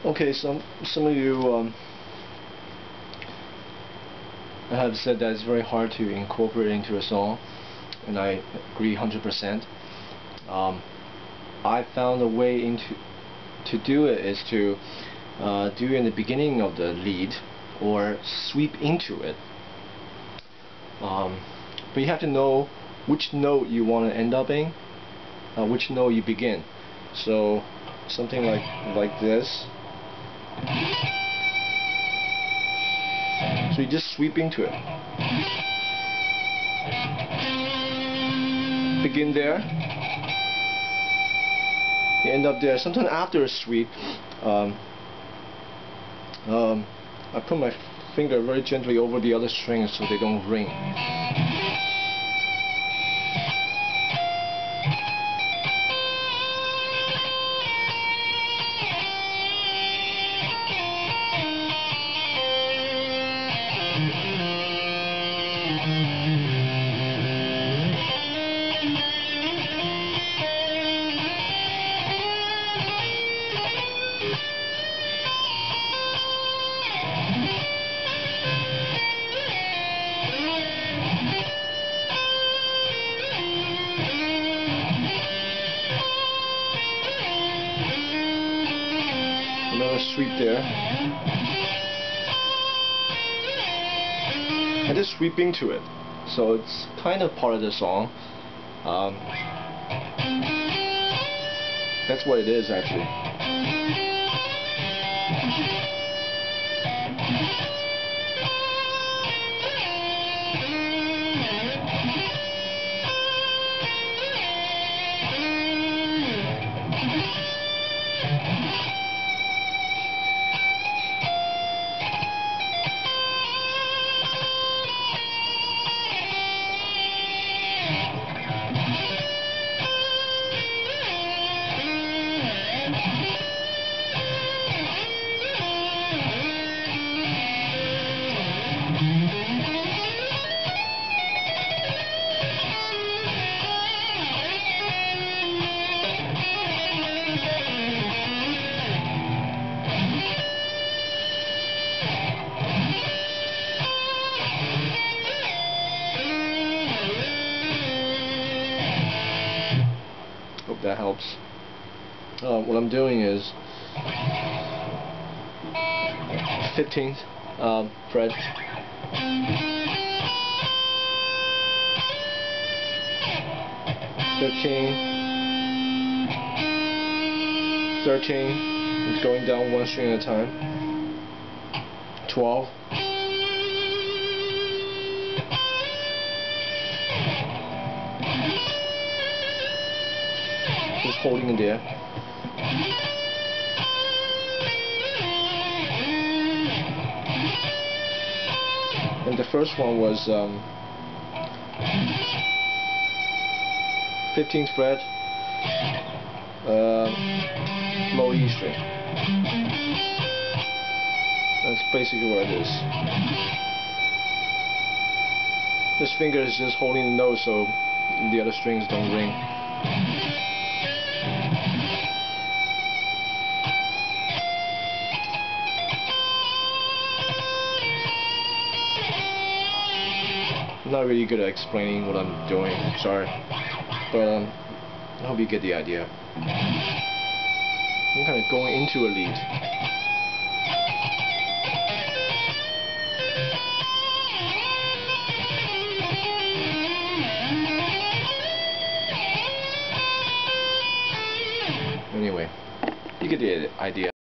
Okay, some of you have said that it's very hard to incorporate into a song, and I agree 100%. I found a way to do it is to do it in the beginning of the lead or sweep into it. But you have to know which note you want to end up in, which note you begin. So something like this. So you just sweep into it. Begin there. You end up there. Sometimes after a sweep, I put my finger very gently over the other strings so they don't ring. Another sweep there. I just sweep into it, so it's kind of part of the song. That's what it is actually. Hope that helps. What I'm doing is 15th fret, 13, 13, it's going down one string at a time, 12, just holding it there. And the first one was 15th fret, low E string. That's basically what it is. This finger is just holding the note so the other strings don't ring. I'm not really good at explaining what I'm doing, sorry, but I hope you get the idea. I'm kind of going into a lead. Anyway, you get the idea.